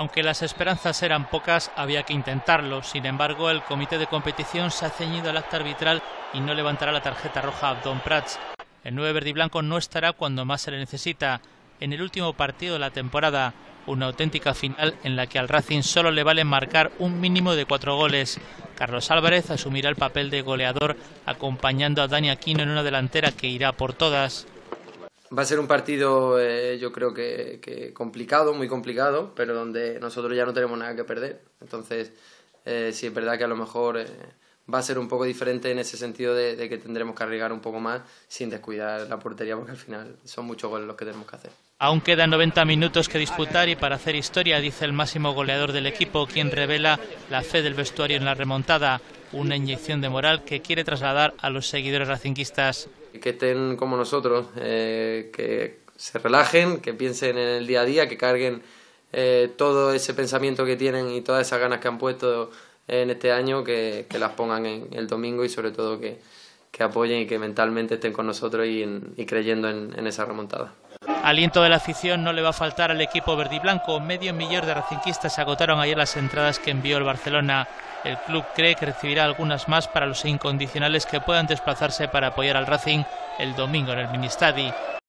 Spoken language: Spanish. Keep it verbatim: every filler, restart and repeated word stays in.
Aunque las esperanzas eran pocas, había que intentarlo. Sin embargo, el comité de competición se ha ceñido al acta arbitral y no levantará la tarjeta roja a Abdón Prats. El nueve verdiblanco no estará cuando más se le necesita. En el último partido de la temporada, una auténtica final en la que al Racing solo le vale marcar un mínimo de cuatro goles. Carlos Álvarez asumirá el papel de goleador, acompañando a Dani Aquino en una delantera que irá por todas. Va a ser un partido, eh, yo creo que, que complicado, muy complicado, pero donde nosotros ya no tenemos nada que perder. Entonces, eh, sí es verdad que a lo mejor eh, va a ser un poco diferente en ese sentido de, de que tendremos que arriesgar un poco más sin descuidar la portería, porque al final son muchos goles los que tenemos que hacer. Aún quedan noventa minutos que disputar y para hacer historia, dice el máximo goleador del equipo, quien revela la fe del vestuario en la remontada, una inyección de moral que quiere trasladar a los seguidores racinguistas. Que estén como nosotros, eh, que se relajen, que piensen en el día a día, que carguen eh, todo ese pensamiento que tienen y todas esas ganas que han puesto en este año, que, que las pongan en el domingo y sobre todo que, que apoyen y que mentalmente estén con nosotros y, en, y creyendo en, en esa remontada. Aliento de la afición no le va a faltar al equipo verdiblanco. Medio millón de racinguistas agotaron ayer las entradas que envió el Barcelona. El club cree que recibirá algunas más para los incondicionales que puedan desplazarse para apoyar al Racing el domingo en el Ministadi.